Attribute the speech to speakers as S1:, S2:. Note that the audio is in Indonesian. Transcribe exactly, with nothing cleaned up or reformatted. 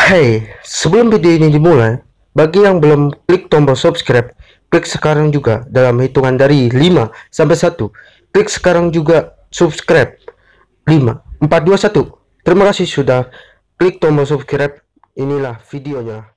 S1: Hey, sebelum video ini dimulai, bagi yang belum klik tombol subscribe, klik sekarang juga dalam hitungan dari lima sampai satu. Klik sekarang juga subscribe. lima, empat, dua, satu. Terima kasih sudah klik tombol subscribe. Inilah videonya.